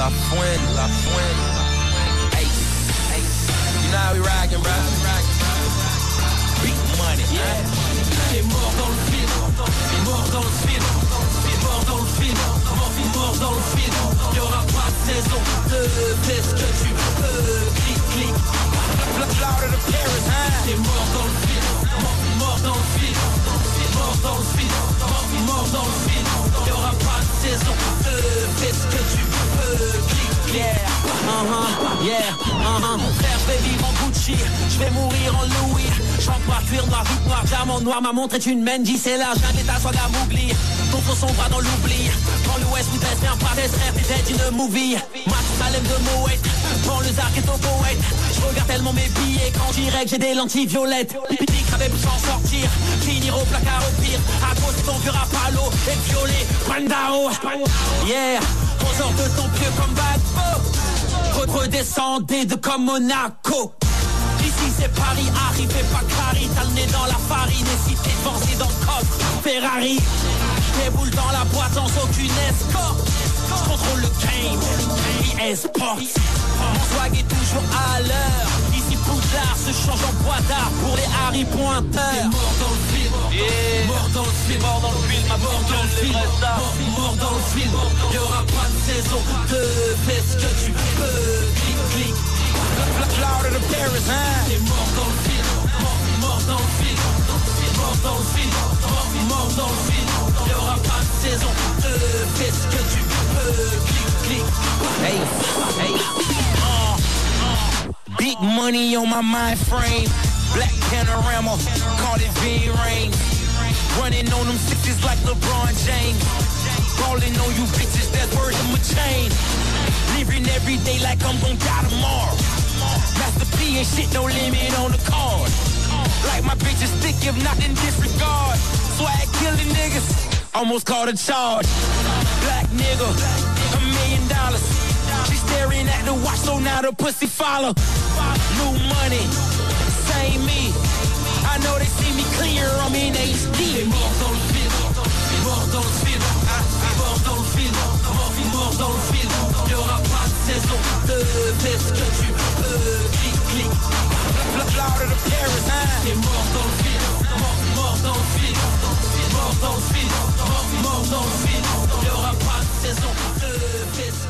La Fuente. Hey, you know how we rockin', bro. Big money, yeah. T'es mort dans le film, t'es mort dans le film, t'es mort dans le film, mort dans le film. Y'aura pas de saison 2, fais ce que tu peux, clic. Louder to Paris, hein. T'es mort dans le film, mort dans le film, t'es mort dans le film, mort dans le film. Y'aura pas de saison 2, fais ce que tu peux, clic. Mon frère, je vais vivre en Gucci, je vais mourir en Louis. Chante noir, cuir noir, vite noir, diamant noir. Ma montre est une Mendy, c'est l'âge d'un état soit d'un mougli. Ton faux son va dans l'oubli. Quand l'Ouest vous teste bien par des frères, t'es dead in a movie. Mathusalem de Moët, quand le Zark est au poète. Je regarde tellement mes billets quand j'irai que j'ai des lentilles violettes. Pique avait pu s'en sortir, finir au placard au pire. À cause de ton vieux rapalo et violet, Pandao. Yeah, on sort de ton pieu comme Bagbo. Redescendez de comme Monaco. Ici c'est Paris, arrivez pas Cari. T'as le nez dans la farine et si t'es devancé dans le coffre Ferrari. Des boules dans la boîte sans aucune escorte. Je contrôle le game, EA Sports. Mon swag est toujours à l'heure. Ici Poudlard se change en bois d'art pour les Harry Pointeurs. T'es mort dans le film, Yeah. mort dans le film, Mort dans le film, mort dans le film, mort dans le film. Y'aura pas de saison 2, fais ce que tu peux, clic. Louder to Paris, hein. T'es mort dans le film, mort dans le film, mort dans le film, mort dans le film. Y'aura pas de saison 2, fais ce que tu peux, clic. Hey. Big money on my mind frame. Black panorama, call it V-Rain. Running on them sixes like LeBron James. Balling on you bitches, that's worth of a chain. Living every day like I'm gon' die tomorrow. Master P ain't shit, no limit on the card. Like my bitches thick, if not in disregard. Swag killing niggas, almost caught a charge. Black nigga, $1 million. She staring at the watch, so now the pussy follow. New money, same me. I know they see me clear, I'm in HD. T'es mort dans le film, mort dans le film, mort dans le film, mort dans le film. Y'aura pas de saison 2, fais ce que tu peux, clic. Louder to Paris, hein. T'es mort dans le film, mort dans le film, mort dans le film, mort dans le film. Y'aura pas de saison 2, fais ce